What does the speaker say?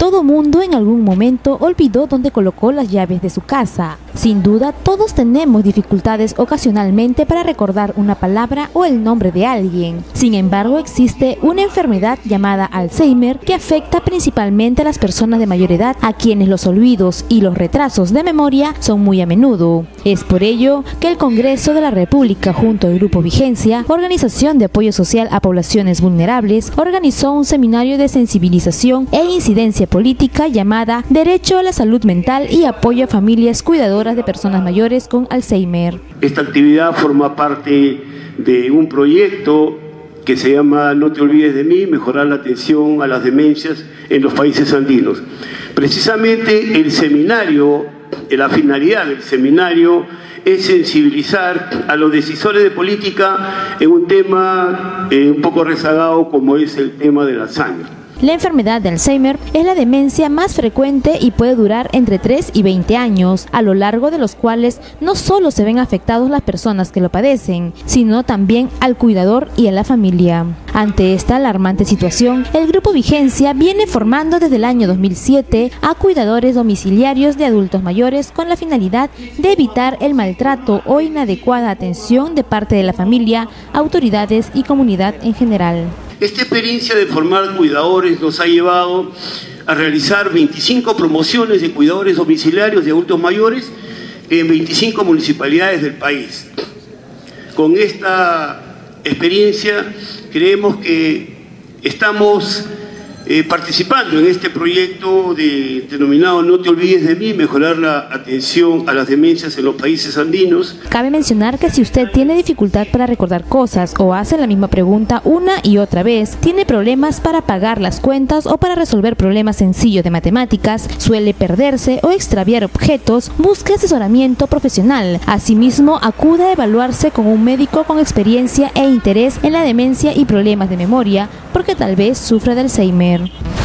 Todo mundo en algún momento olvidó dónde colocó las llaves de su casa. Sin duda, todos tenemos dificultades ocasionalmente para recordar una palabra o el nombre de alguien. Sin embargo, existe una enfermedad llamada Alzheimer que afecta principalmente a las personas de mayor edad, a quienes los olvidos y los retrasos de memoria son muy a menudo. Es por ello que el Congreso de la República, junto al Grupo Vigencia, Organización de Apoyo Social a Poblaciones Vulnerables, organizó un seminario de sensibilización e incidencia política llamada Derecho a la Salud Mental y Apoyo a Familias Cuidadoras de Personas Mayores con Alzheimer. Esta actividad forma parte de un proyecto que se llama No te olvides de mí, mejorar la atención a las demencias en los países andinos. Precisamente el seminario, la finalidad del seminario es sensibilizar a los decisores de política en un tema un poco rezagado como es el tema del Alzheimer. La enfermedad de Alzheimer es la demencia más frecuente y puede durar entre 3 y 20 años, a lo largo de los cuales no solo se ven afectados las personas que lo padecen, sino también al cuidador y a la familia. Ante esta alarmante situación, el Grupo Vigencia viene formando desde el año 2007 a cuidadores domiciliarios de adultos mayores con la finalidad de evitar el maltrato o inadecuada atención de parte de la familia, autoridades y comunidad en general. Esta experiencia de formar cuidadores nos ha llevado a realizar 25 promociones de cuidadores domiciliarios de adultos mayores en 25 municipalidades del país. Con esta experiencia creemos que estamos participando en este proyecto denominado No te olvides de mí, mejorar la atención a las demencias en los países andinos. Cabe mencionar que si usted tiene dificultad para recordar cosas o hace la misma pregunta una y otra vez, tiene problemas para pagar las cuentas o para resolver problemas sencillos de matemáticas, suele perderse o extraviar objetos, busque asesoramiento profesional. Asimismo, acuda a evaluarse con un médico con experiencia e interés en la demencia y problemas de memoria, porque tal vez sufra de Alzheimer.